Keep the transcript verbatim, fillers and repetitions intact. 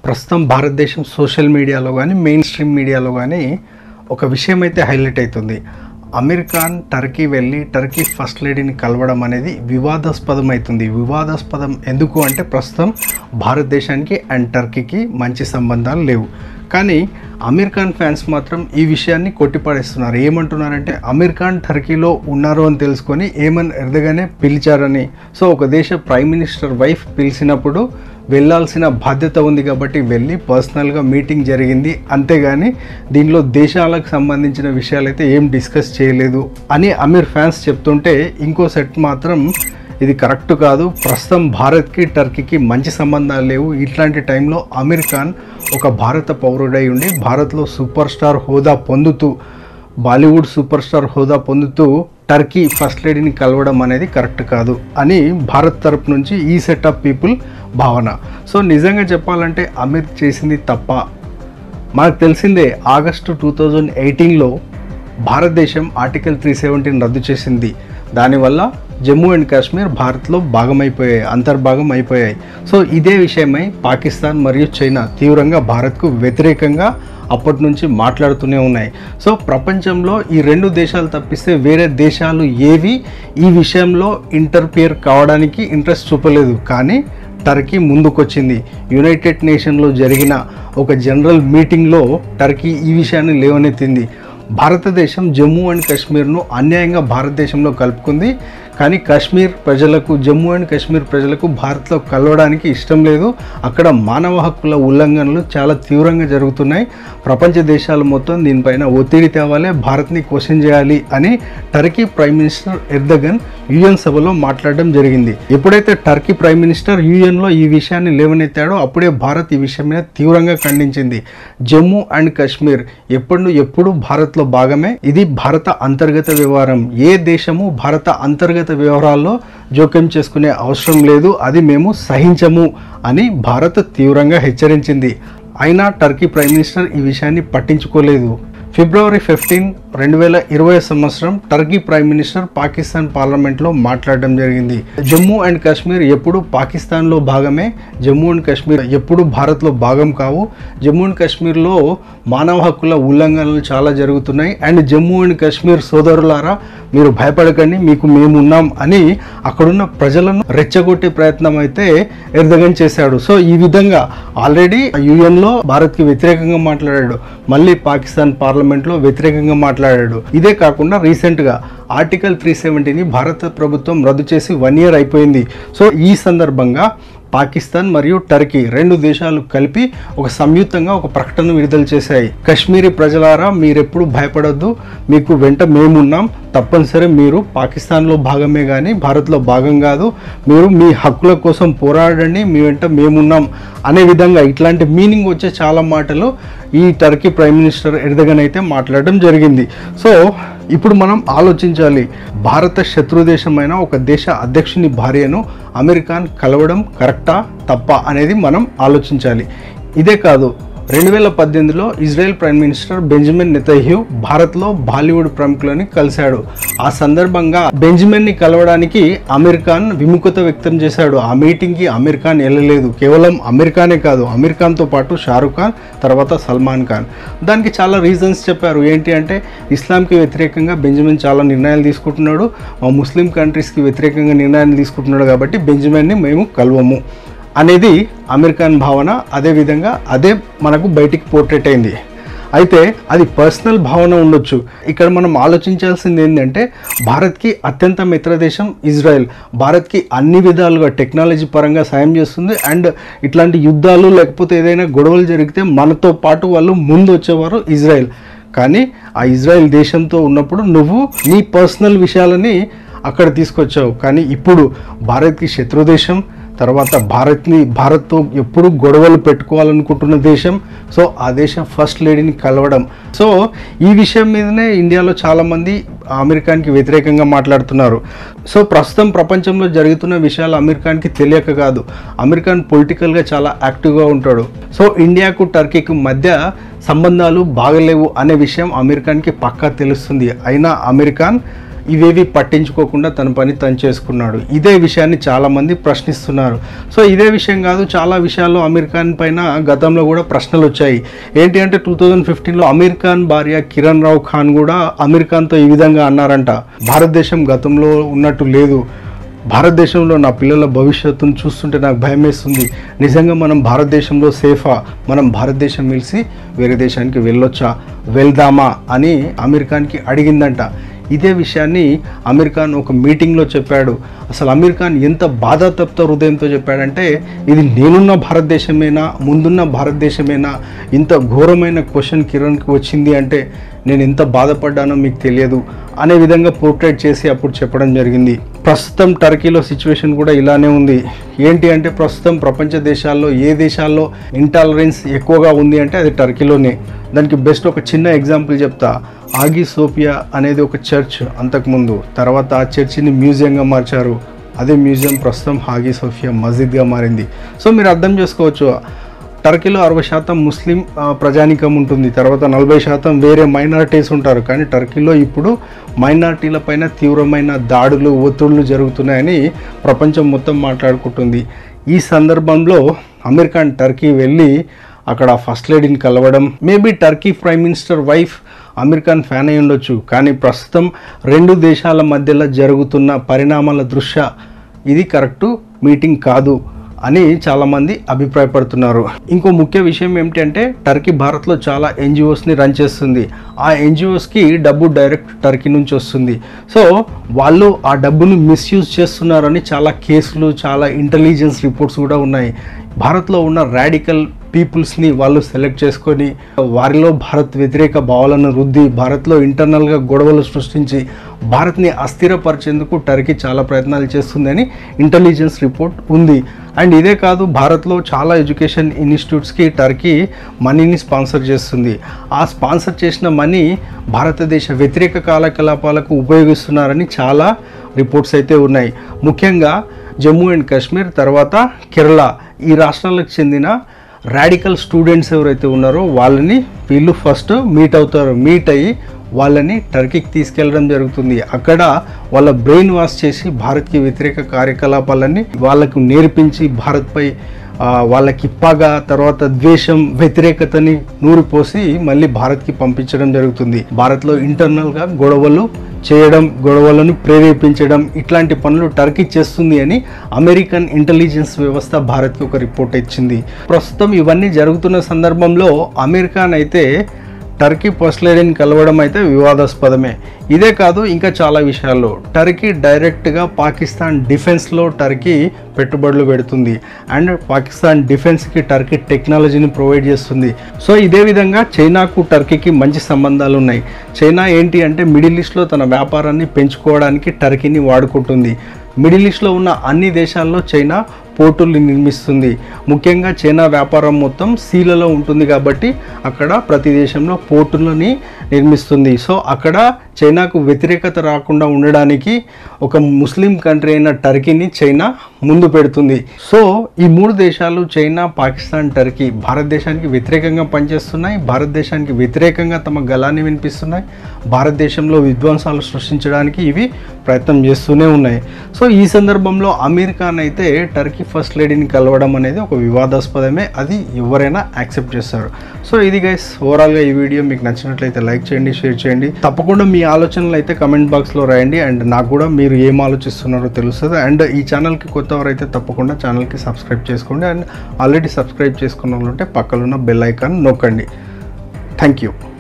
ప్రస్తుతం భారతదేశం సోషల్ మీడియాలో కానీ మెయిన్ స్ట్రీమ్ మీడియాలో కానీ ఒక విషయం అయితే హైలైట్ అవుతుంది. అమీర్ ఖాన్ టర్కీ వెళ్ళి టర్కీ ఫస్ట్ లేడీని కలవడం అనేది వివాదాస్పదం అవుతుంది. వివాదాస్పదం ఎందుకు అంటే ప్రస్తుతం భారతదేశానికి అండ్ టర్కీకి మంచి సంబంధాలు లేవు. కానీ అమీర్ ఖాన్ ఫ్యాన్స్ మాత్రం ఈ విషయాన్ని కొట్టిపడేస్తున్నారు. ఏమంటున్నారంటే అమీర్ ఖాన్ టర్కీలో ఉన్నారు అని తెలుసుకొని ఏమన్ ఎర్దగానే పిలిచారని. సో ఒక దేశ ప్రైమ్ మినిస్టర్ వైఫ్ పిలిచినప్పుడు వెళ్ళాల్సిన బాధ్యత ఉంది కాబట్టి వెళ్ళి పర్సనల్గా మీటింగ్ జరిగింది, అంతేగాని దీనిలో దేశాలకు సంబంధించిన విషయాలు అయితే ఏం డిస్కస్ చేయలేదు అని అమీర్ ఫ్యాన్స్ చెప్తుంటే, ఇంకో సెట్ మాత్రం ఇది కరెక్ట్ కాదు, ప్రస్తుతం భారత్కి టర్కీకి మంచి సంబంధాలు లేవు, ఇట్లాంటి టైంలో అమీర్ ఖాన్ ఒక భారత పౌరుడై ఉండి భారత్లో సూపర్ స్టార్ హోదా పొందుతూ బాలీవుడ్ సూపర్ స్టార్ హోదా పొందుతూ టర్కీ ఫస్ట్ లేడీని కలవడం అనేది కరెక్ట్ కాదు అని భారత్ తరపు నుంచి ఈ సెట్ ఆఫ్ పీపుల్ భావన. సో నిజంగా చెప్పాలంటే అమీర్ చేసింది తప్ప? మనకు తెలిసిందే, ఆగస్టు టూ థౌజండ్ ఎయిటీన్లో భారతదేశం ఆర్టికల్ త్రీ సెవెంటీని రద్దు చేసింది. దానివల్ల జమ్మూ అండ్ కాశ్మీర్ భారత్లో భాగమైపోయాయి, అంతర్భాగం అయిపోయాయి. సో ఇదే విషయమై పాకిస్తాన్ మరియు చైనా తీవ్రంగా భారత్కు వ్యతిరేకంగా అప్పటి నుంచి మాట్లాడుతూనే ఉన్నాయి. సో ప్రపంచంలో ఈ రెండు దేశాలు తప్పిస్తే వేరే దేశాలు ఏవి ఈ విషయంలో ఇంటర్ఫియర్ కావడానికి ఇంట్రెస్ట్ చూపలేదు. కానీ టర్కీ ముందుకొచ్చింది. యునైటెడ్ నేషన్లో జరిగిన ఒక జనరల్ మీటింగ్లో టర్కీ ఈ విషయాన్ని లేవనెత్తింది. భారతదేశం జమ్మూ అండ్ కాశ్మీర్ను అన్యాయంగా భారతదేశంలో కలుపుకుంది, కానీ కాశ్మీర్ ప్రజలకు జమ్మూ అండ్ కాశ్మీర్ ప్రజలకు భారత్లో కలవడానికి ఇష్టం లేదు. అక్కడ మానవ హక్కుల ఉల్లంఘనలు చాలా తీవ్రంగా జరుగుతున్నాయి. ప్రపంచ దేశాలు మొత్తం దీనిపైన ఒత్తిడి తేవాలి, భారత్ని క్వశ్చన్ చేయాలి అని Turkey prime minister Erdogan UN సభలో మాట్లాడడం జరిగింది. ఎప్పుడైతే టర్కీ ప్రైమ్ మినిస్టర్ యుఎన్లో ఈ విషయాన్ని లేవనెత్తాడో అప్పుడే భారత్ ఈ విషయం మీద తీవ్రంగా ఖండించింది. జమ్మూ అండ్ కాశ్మీర్ ఎప్పుడు ఎప్పుడు భారత్లో భాగమే, ఇది భారత అంతర్గత వ్యవహారం. ఏ దేశము భారత అంతర్గత వ్యవహారాల్లో జోక్యం చేసుకునే అవసరం లేదు, అది మేము సహించము అని భారత్ తీవ్రంగా హెచ్చరించింది. అయినా టర్కీ ప్రైమ్ మినిస్టర్ ఈ విషయాన్ని పట్టించుకోలేదు. ఫిబ్రవరి ఫిఫ్టీన్ రెండు వేల ఇరవై సంవత్సరం టర్కీ ప్రైమ్ మినిస్టర్ పాకిస్తాన్ పార్లమెంట్లో మాట్లాడడం జరిగింది. జమ్మూ అండ్ కాశ్మీర్ ఎప్పుడు పాకిస్తాన్లో భాగమే, జమ్మూ అండ్ కాశ్మీర్ ఎప్పుడు భారత్లో భాగం కావు. జమ్మూ అండ్ కాశ్మీర్లో మానవ హక్కుల ఉల్లంఘనలు చాలా జరుగుతున్నాయి అండ్ జమ్మూ అండ్ కాశ్మీర్ సోదరులారా మీరు భయపడకండి, మీకు మేము ఉన్నాం అని అక్కడున్న ప్రజలను రెచ్చగొట్టే ప్రయత్నం అయితే ఎర్దగన్ చేశాడు. సో ఈ విధంగా ఆల్రెడీ యుఎన్లో భారత్కి వ్యతిరేకంగా మాట్లాడాడు, మళ్ళీ పాకిస్తాన్ పార్లమెంట్లో వ్యతిరేకంగా మాట్లాడాడు. ఇదే కాకుండా రీసెంట్గా ఆర్టికల్ త్రీ సెవెంటీని భారత ప్రభుత్వం రద్దు చేసి వన్ ఇయర్ అయిపోయింది. సో ఈ సందర్భంగా పాకిస్తాన్ మరియు టర్కీ రెండు దేశాలు కలిపి ఒక సంయుక్తంగా ఒక ప్రకటన విడుదల చేశాయి. కశ్మీరీ ప్రజలారా మీరెప్పుడు భయపడొద్దు, మీకు వెంట మేమున్నాం, తప్పనిసరి మీరు పాకిస్తాన్లో భాగమే కానీ భారత్లో భాగం కాదు, మీరు మీ హక్కుల కోసం పోరాడండి, మీ వెంట మేమున్నాం అనే విధంగా ఇట్లాంటి మీనింగ్ వచ్చే చాలా మాటలు ఈ టర్కీ ప్రైమ్ మినిస్టర్ ఎర్దగన్ అయితే మాట్లాడడం జరిగింది. సో ఇప్పుడు మనం ఆలోచించాలి, భారత శత్రు దేశమైన ఒక దేశ అధ్యక్షుని భార్యను అమీర్ ఖాన్ కలవడం కరెక్టా తప్పా అనేది మనం ఆలోచించాలి. ఇదే కాదు, రెండు వేల పద్దెనిమిదిలో Israel prime minister Benjamin Netanyahu భారత్లో బాలీవుడ్ ప్రముఖులని కలిశాడు. ఆ సందర్భంగా బెంజమిన్ని కలవడానికి అమీర్ ఖాన్ విముఖత వ్యక్తం చేశాడు. ఆ మీటింగ్కి అమీర్ ఖాన్ వెళ్ళలేదు. కేవలం అమీర్ ఖానే కాదు, అమీర్ ఖాన్తో పాటు షారుఖ్ ఖాన్, తర్వాత సల్మాన్ ఖాన్. దానికి చాలా రీజన్స్ చెప్పారు. ఏంటి అంటే ఇస్లాంకి వ్యతిరేకంగా బెంజమిన్ చాలా నిర్ణయాలు తీసుకుంటున్నాడు, ముస్లిం కంట్రీస్కి వ్యతిరేకంగా నిర్ణయాలు తీసుకుంటున్నాడు, కాబట్టి బెంజమిన్ని మేము కలవము అనేది అమీర్ ఖాన్ భావన. అదేవిధంగా అదే మనకు బయటికి పోర్ట్రేట్ అయింది. అయితే అది పర్సనల్ భావన ఉండొచ్చు. ఇక్కడ మనం ఆలోచించాల్సింది ఏంటంటే భారత్కి అత్యంత మిత్ర దేశం ఇజ్రాయెల్. భారత్కి అన్ని విధాలుగా టెక్నాలజీ పరంగా సాయం చేస్తుంది అండ్ ఇట్లాంటి యుద్ధాలు లేకపోతే ఏదైనా గొడవలు జరిగితే మనతో పాటు వాళ్ళు ముందు వచ్చేవారు ఇజ్రాయెల్. కానీ ఆ ఇజ్రాయెల్ దేశంతో ఉన్నప్పుడు నువ్వు నీ పర్సనల్ విషయాలని అక్కడ తీసుకొచ్చావు. కానీ ఇప్పుడు భారత్కి శత్రు దేశం, తర్వాత భారత్ని భారత్తో ఎప్పుడు గొడవలు పెట్టుకోవాలనుకుంటున్న దేశం. సో ఆ దేశం ఫస్ట్ లేడీని కలవడం. సో ఈ విషయం మీదనే ఇండియాలో చాలామంది అమీర్ ఖాన్కి వ్యతిరేకంగా మాట్లాడుతున్నారు. సో ప్రస్తుతం ప్రపంచంలో జరుగుతున్న విషయాలు అమీర్ ఖాన్కి తెలియక కాదు, అమీర్ ఖాన్ పొలిటికల్గా చాలా యాక్టివ్గా ఉంటాడు. సో ఇండియాకు టర్కీకి మధ్య సంబంధాలు బాగలేవు అనే విషయం అమీర్ ఖాన్కి పక్కా తెలుస్తుంది. అయినా అమీర్ ఖాన్ ఇవేవి పట్టించుకోకుండా తన పని తను చేసుకున్నాడు. ఇదే విషయాన్ని చాలామంది ప్రశ్నిస్తున్నారు. సో ఇదే విషయం కాదు, చాలా విషయాల్లో అమీర్ ఖాన్ పైన గతంలో కూడా ప్రశ్నలు వచ్చాయి. ఏంటి అంటే టూ థౌజండ్ ఫిఫ్టీన్లో అమీర్ ఖాన్ భార్య కిరణ్ రావు ఖాన్ కూడా అమీర్ ఖాన్తో ఈ విధంగా అన్నారంట, భారతదేశం గతంలో ఉన్నట్టు లేదు, భారతదేశంలో నా పిల్లల భవిష్యత్తును చూస్తుంటే నాకు భయం వేస్తుంది, నిజంగా మనం భారతదేశంలో సేఫా, మనం భారతదేశం వెలిసి వేరే దేశానికి వెళ్ళొచ్చా, వెళ్దామా అని అమీర్ ఖాన్కి అడిగిందంట. ఇదే విషయాన్ని అమీర్ ఖాన్ ఒక మీటింగ్లో చెప్పాడు. అసలు అమీర్ ఖాన్ ఎంత బాధాతప్త హృదయంతో చెప్పాడంటే, ఇది నేనున్న భారతదేశమేనా, ముందున్న భారతదేశమేనా, ఇంత ఘోరమైన క్వశ్చన్ కిరణ్కి వచ్చింది అంటే నేను ఎంత బాధపడ్డానో మీకు తెలియదు అనే విధంగా పోర్ట్రేట్ చేసి అప్పుడు చెప్పడం జరిగింది. ప్రస్తుతం టర్కీలో సిచ్యువేషన్ కూడా ఇలానే ఉంది. ఏంటి అంటే ప్రస్తుతం ప్రపంచ దేశాల్లో ఏ దేశాల్లో ఇంటాలరెన్స్ ఎక్కువగా ఉంది అంటే అది టర్కీలోనే. దానికి బెస్ట్ ఒక చిన్న ఎగ్జాంపుల్ చెప్తా. ఆగి సోఫియా అనేది ఒక చర్చ్ అంతకుముందు, తర్వాత ఆ చర్చిని మ్యూజియంగా మార్చారు. అదే మ్యూజియం ప్రస్తుతం హాగి సోఫియా మస్జిద్గా మారింది. సో మీరు అర్థం చేసుకోవచ్చు, టర్కీలో అరవై శాతం ముస్లిం ప్రజానికం ఉంటుంది, తర్వాత నలభై శాతం వేరే మైనారిటీస్ ఉంటారు. కానీ టర్కీలో ఇప్పుడు మైనారిటీల పైన తీవ్రమైన దాడులు, ఒత్తిళ్లు జరుగుతున్నాయని ప్రపంచం మొత్తం మాట్లాడుకుంటుంది. ఈ సందర్భంలో అమీర్ ఖాన్ టర్కీ వెళ్ళి అక్కడ ఫస్ట్ లేడీని కలవడం, maybe Turkey prime minister wife Aamir Khan fan అయి ఉండొచ్చు. కానీ ప్రస్తుతం రెండు దేశాల మధ్యలో జరుగుతున్న పరిణామాల దృష్ట్యా ఇది కరెక్టు మీటింగ్ కాదు అని చాలామంది అభిప్రాయపడుతున్నారు. ఇంకో ముఖ్య విషయం ఏమిటంటే టర్కీ భారత్లో చాలా ఎన్జిఓస్ని రన్ చేస్తుంది. ఆ ఎన్జిఓస్కి డబ్బు డైరెక్ట్ టర్కీ నుంచి వస్తుంది. సో వాళ్ళు ఆ డబ్బును మిస్యూజ్ చేస్తున్నారని చాలా కేసులు, చాలా ఇంటెలిజెన్స్ రిపోర్ట్స్ కూడా ఉన్నాయి. భారత్లో ఉన్న రాడికల్ పీపుల్స్ని వాళ్ళు సెలెక్ట్ చేసుకొని వారిలో భారత్ వ్యతిరేక భావాలను రుద్ది భారత్లో ఇంటర్నల్గా గొడవలు సృష్టించి భారత్ని అస్థిరపరిచేందుకు టర్కీ చాలా ప్రయత్నాలు చేస్తుందని ఇంటెలిజెన్స్ రిపోర్ట్ ఉంది. అండ్ ఇదే కాదు, భారత్లో చాలా ఎడ్యుకేషన్ ఇన్స్టిట్యూట్స్కి టర్కీ మనీని స్పాన్సర్ చేస్తుంది. ఆ స్పాన్సర్ చేసిన మనీ భారతదేశ వ్యతిరేక కార్యకలాపాలకు ఉపయోగిస్తున్నారని చాలా రిపోర్ట్స్ అయితే ఉన్నాయి. ముఖ్యంగా జమ్మూ అండ్ కాశ్మీర్, తర్వాత కేరళ, ఈ రాష్ట్రాలకు చెందిన రాడికల్ స్టూడెంట్స్ ఎవరైతే ఉన్నారో వాళ్ళని వీళ్ళు ఫస్ట్ మీట్ అవుతారు. మీట్ అయ్యి వాళ్ళని టర్కీకి తీసుకెళ్ళడం జరుగుతుంది. అక్కడ వాళ్ళ బ్రెయిన్ వాష్ చేసి భారత్కి వ్యతిరేక కార్యకలాపాలన్నీ వాళ్ళకు నేర్పించి భారత్పై వాళ్ళకి పగ, తర్వాత ద్వేషం, వ్యతిరేకతని నూరిపోసి మళ్ళీ భారత్కి పంపించడం జరుగుతుంది. భారత్లో ఇంటర్నల్గా గొడవలు చేయడం, గొడవలను ప్రేరేపించడం, ఇట్లాంటి పనులు టర్కీ చేస్తుంది అని అమెరికన్ ఇంటెలిజెన్స్ వ్యవస్థ భారత్కి ఒక రిపోర్ట్ ఇచ్చింది. ప్రస్తుతం ఇవన్నీ జరుగుతున్న సందర్భంలో అమీర్ ఖాన్ అయితే టర్కీ ఫస్ట్ లేడీని కలవడం అయితే వివాదాస్పదమే. ఇదే కాదు, ఇంకా చాలా విషయాల్లో టర్కీ డైరెక్ట్గా పాకిస్తాన్ డిఫెన్స్లో టర్కీ పెట్టుబడులు పెడుతుంది. అండ్ పాకిస్తాన్ డిఫెన్స్కి టర్కీ టెక్నాలజీని ప్రొవైడ్ చేస్తుంది. సో ఇదే విధంగా చైనాకు టర్కీకి మంచి సంబంధాలు ఉన్నాయి. చైనా ఏంటి అంటే మిడిల్ ఈస్ట్లో తన వ్యాపారాన్ని పెంచుకోవడానికి టర్కీని వాడుకుంటుంది. మిడిల్ ఈస్ట్లో ఉన్న అన్ని దేశాల్లో చైనా పోర్టుల్ని నిర్మిస్తుంది. ముఖ్యంగా చైనా వ్యాపారం మొత్తం సీలలో ఉంటుంది కాబట్టి అక్కడ ప్రతి దేశంలో పోర్టులని నిర్మిస్తుంది. సో అక్కడ చైనాకు వ్యతిరేకత రాకుండా ఉండడానికి ఒక ముస్లిం కంట్రీ అయిన టర్కీని చైనా ముందు పెడుతుంది. సో ఈ మూడు దేశాలు చైనా, పాకిస్తాన్, టర్కీ భారతదేశానికి వ్యతిరేకంగా పనిచేస్తున్నాయి. భారతదేశానికి వ్యతిరేకంగా తమ గళాన్ని వినిపిస్తున్నాయి. భారతదేశంలో విధ్వంసాలు సృష్టించడానికి ఇవి ప్రయత్నం చేస్తూనే ఉన్నాయి. సో ఈ సందర్భంలో అమీర్ ఖాన్ అయితే టర్కీ ఫస్ట్ లేడీని కలవడం అనేది ఒక వివాదాస్పదమే, అది ఎవరైనా యాక్సెప్ట్ చేస్తారు. సో ఇది గైస్, ఓవరాల్గా ఈ వీడియో మీకు నచ్చినట్లయితే లైక్ చేయండి, షేర్ చేయండి. తప్పకుండా మీ ఆలోచనలు అయితే కమెంట్ బాక్స్లో రాయండి. అండ్ నాకు కూడా మీరు ఏం ఆలోచిస్తున్నారో తెలుస్తుంది. అండ్ ఈ ఛానల్కి కొత్తవారైతే తప్పకుండా ఛానల్కి సబ్స్క్రైబ్ చేసుకోండి. అండ్ ఆల్రెడీ సబ్స్క్రైబ్ చేసుకున్న వాళ్ళు ఉంటే పక్కన ఉన్న బెల్ ఐకాన్ నొక్కండి. Thank you.